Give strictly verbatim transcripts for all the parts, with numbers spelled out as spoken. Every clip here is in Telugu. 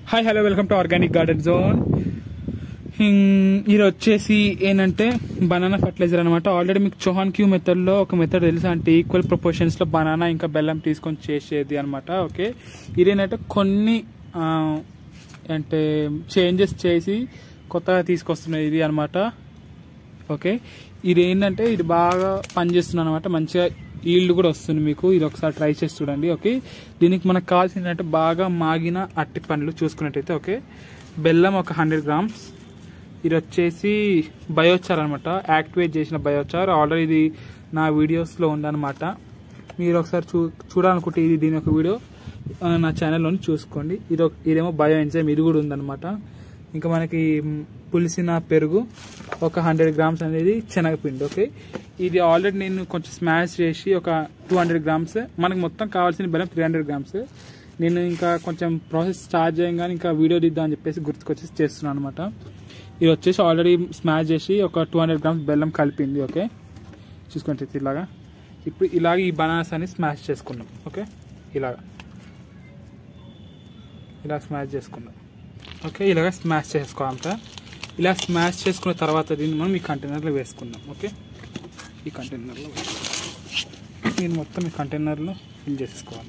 Hi hello welcome to organic garden zone. ఇది వచ్చేసి ఏంటంటే బనానా ఫర్టిలైజర్ అనమాట. ఆల్రెడీ మీకు చౌహాన్ క్యూ మెథడ్లో ఒక మెథడ్ తెలుసా అంటే ఈక్వల్ ప్రపోర్షన్స్లో బనానా ఇంకా బెల్లం తీసుకొని చేసేది అనమాట. ఓకే, ఇదేంటంటే కొన్ని అంటే చేంజెస్ చేసి కొత్తగా తీసుకొస్తున్నది ఇది అనమాట. ఓకే, ఇది ఏంటంటే ఇది బాగా పనిచేస్తుంది అనమాట. మంచిగా ఈల్డ్ కూడా వస్తుంది మీకు. ఇది ఒకసారి ట్రై చేసి చూడండి. ఓకే, దీనికి మనకు కావాల్సిందంటే బాగా మాగిన అట్టి పండ్లు చూసుకున్నట్టయితే ఓకే, బెల్లం ఒక హండ్రెడ్ గ్రామ్స్. ఇది వచ్చేసి బయోచార్ అనమాట, యాక్టివేట్ చేసిన బయోచార్. ఆల్రెడీ ఇది నా వీడియోస్లో ఉందన్నమాట. మీరు ఒకసారి చూ చూడాలనుకుంటే ఇది దీని ఒక వీడియో నా ఛానల్లోని చూసుకోండి. ఇది ఇదేమో బయో ఎంజైమ్, ఇది కూడా ఉందన్నమాట. ఇంకా మనకి పులిసిన పెరుగు ఒక హండ్రెడ్ గ్రామ్స్ అనేది శనగపిండి. ఓకే, ఇది ఆల్రెడీ నేను కొంచెం స్మాష్ చేసి ఒక టూ హండ్రెడ్ గ్రామ్స్ మనకు మొత్తం కావాల్సిన బెల్లం త్రీ హండ్రెడ్ గ్రామ్స్ నేను ఇంకా కొంచెం ప్రాసెస్ స్టార్ట్ చేయగానే ఇంకా వీడియో తీద్దాం అని చెప్పేసి గుర్తుకొచ్చేసి చేస్తున్నాను అనమాట. ఇది వచ్చేసి ఆల్రెడీ స్మాష్ చేసి ఒక టూ హండ్రెడ్ గ్రామ్స్ బెల్లం కలిపింది. ఓకే, చూసుకుంటే ఇలాగా. ఇప్పుడు ఇలాగ ఈ బనానాస్ అని స్మాష్ చేసుకున్నాం. ఓకే, ఇలాగా ఇలా స్మాష్ చేసుకున్నాం. ఓకే, ఇలాగ స్మాష్ చేసుకోవాలంట. ఇలా స్మాష్ చేసుకున్న తర్వాత దీన్ని మనం ఈ కంటైనర్లో వేసుకుందాం. ఓకే, ఈ కంటైనర్లో దీన్ని మొత్తం ఈ కంటైనర్లో ఫిల్ చేసుకోవాలి.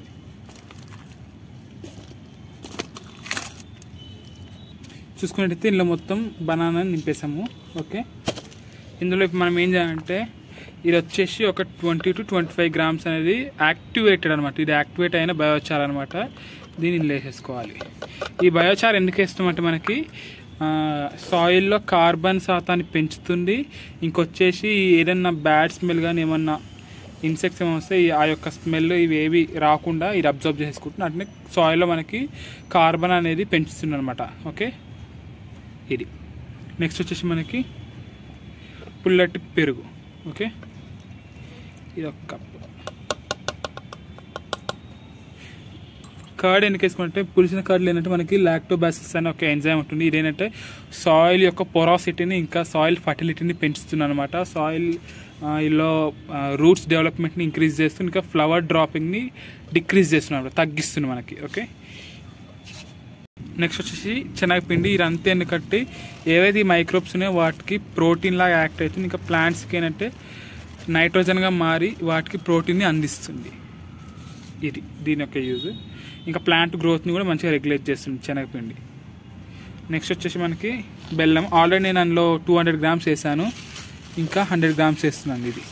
చూసుకున్నట్టయితే ఇందులో మొత్తం బనానా నింపేసాము. ఓకే, ఇందులో ఇప్పుడు మనం ఏం చేయాలంటే ఇది వచ్చేసి ఒక twenty to twenty five grams అనేది యాక్టివేటెడ్ అనమాట. ఇది యాక్టివేట్ అయిన బయోచార్ అనమాట. దీన్ని వేసేసుకోవాలి. ఈ బయోచార్ ఎందుకు వేస్తామంటే మనకి సాయిల్లో కార్బన్ శాతాన్ని పెంచుతుంది. ఇంకొచ్చేసి ఏదన్నా బ్యాడ్ స్మెల్ కానీ ఏమన్నా ఇన్సెక్ట్స్ ఏమైనా వస్తే ఆ యొక్క స్మెల్ ఇవి ఏవి రాకుండా ఇది అబ్జర్వ్ చేసుకుంటుంది. అట్నే సాయిల్లో మనకి కార్బన్ అనేది పెంచుతుంది అనమాట. ఓకే, ఇది నెక్స్ట్ వచ్చేసి మనకి పుల్లటి పెరుగు. ఓకే, ఇది ఒక కప్పు. కర్డ్ ఎందుకు వేసుకుంటే పులిసిన కర్డ్లు ఏంటంటే మనకి లాక్టోబాసిల్లస్ అనే ఒక ఎంజైమ్ ఉంటుంది. ఇదేంటంటే సాయిల్ యొక్క పొరాసిటీని ఇంకా సాయిల్ ఫర్టిలిటీని పెంచుతుంది అనమాట. సాయిల్ ఇలా రూట్స్ డెవలప్మెంట్ని ఇంక్రీజ్ చేస్తుంది, ఇంకా ఫ్లవర్ డ్రాపింగ్ని డిక్రీజ్ చేస్తుంది, తగ్గిస్తుంది మనకి. ఓకే, నెక్స్ట్ వచ్చేసి శనగపిండి. ఇది అంతే ఎందుకంటే ఏవైతే మైక్రోబ్స్ ఉన్నాయో వాటికి ప్రోటీన్ లాగా యాక్ట్ అవుతుంది. ఇంకా ప్లాంట్స్కి ఏంటంటే నైట్రోజన్గా మారి వాటికి ప్రోటీన్ని అందిస్తుంది. ఇది దీని యొక్క యూజ్. ఇంకా ప్లాంట్ గ్రోత్ని కూడా మంచిగా రెగ్యులేట్ చేస్తుంది శనగపిండి. నెక్స్ట్ వచ్చేసి మనకి బెల్లం. ఆల్రెడీ నేను అందులో టూ హండ్రెడ్ గ్రామ్స్ వేసాను, ఇంకా హండ్రెడ్ గ్రామ్స్ వేస్తున్నాను. ఇది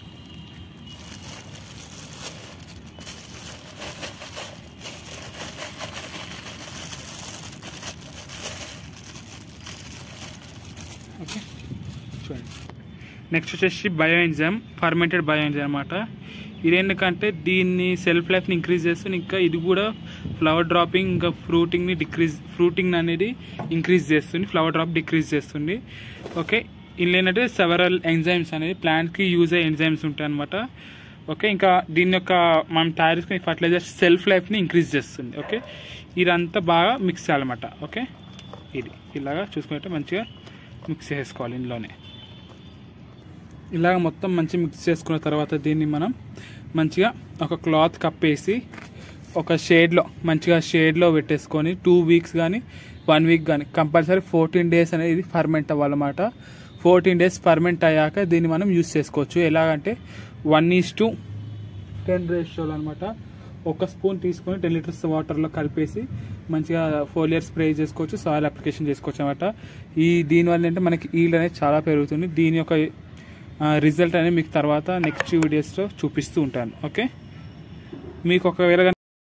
ఓకే చూడండి. నెక్స్ట్ వచ్చేసి bio enzyme, fermented bio enzyme అనమాట. ఇదేందుకంటే దీన్ని సెల్ఫ్ లైఫ్ని ఇంక్రీజ్ చేస్తుంది. ఇంకా ఇది కూడా ఫ్లవర్ డ్రాపింగ్ ఇంకా ఫ్రూటింగ్ని డిక్రీజ్ ఫ్రూటింగ్ అనేది ఇంక్రీజ్ చేస్తుంది, ఫ్లవర్ డ్రాప్ డిక్రీజ్ చేస్తుంది. ఓకే, ఇందులో ఏంటంటే సెవరల్ ఎంజైమ్స్ అనేది ప్లాంట్కి యూజ్ అయ్యే ఎంజైమ్స్ ఉంటాయి అనమాట. ఓకే, ఇంకా దీని యొక్క మనం తయారు చేసుకునే ఫర్టిలైజర్ సెల్ఫ్ లైఫ్ని ఇంక్రీజ్ చేస్తుంది. ఓకే, ఇదంతా బాగా మిక్స్ చేయాలన్నమాట. ఓకే, ఇది ఇలాగా చూసుకుంటే మంచిగా మిక్స్ చేసుకోవాలి. ఇందులోనే ఇలాగ మొత్తం మంచి మిక్స్ చేసుకున్న తర్వాత దీన్ని మనం మంచిగా ఒక క్లాత్ కప్పేసి ఒక షేడ్లో మంచిగా షేడ్లో పెట్టేసుకొని టూ వీక్స్ కానీ వన్ వీక్ కానీ కంపల్సరీ ఫోర్టీన్ డేస్ అనేది ఇది ఫర్మెంట్ అవ్వాలన్నమాట. ఫోర్టీన్ డేస్ ఫర్మెంట్ అయ్యాక దీన్ని మనం యూస్ చేసుకోవచ్చు. ఎలాగంటే వన్ ఈజ్ టు టెన్ రేషియోలో అనమాట. ఒక స్పూన్ తీసుకొని టెన్ లీటర్స్ వాటర్లో కలిపేసి మంచిగా ఫోలియర్ స్ప్రే చేసుకోవచ్చు, సాయిల్ అప్లికేషన్ చేసుకోవచ్చు అనమాట. ఈ దీనివల్ల ఏంటంటే మనకి ఈల్డ్ అనేది చాలా పెరుగుతుంది. దీని యొక్క రిజల్ట్ అనేది మీకు తర్వాత నెక్స్ట్ వీడియోస్లో చూపిస్తూ ఉంటాను. ఓకే, మీకు ఒకవేళ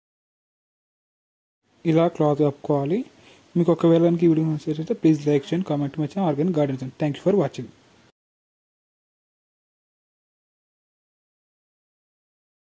ఇలా క్లాత్ కప్పుకోవాలి. మీకు ఒకవేళ ఈ వీడియో నచ్చితే ప్లీజ్ లైక్ చేయండి, కామెంట్ మచ్చా organic garden. Thank you for watching.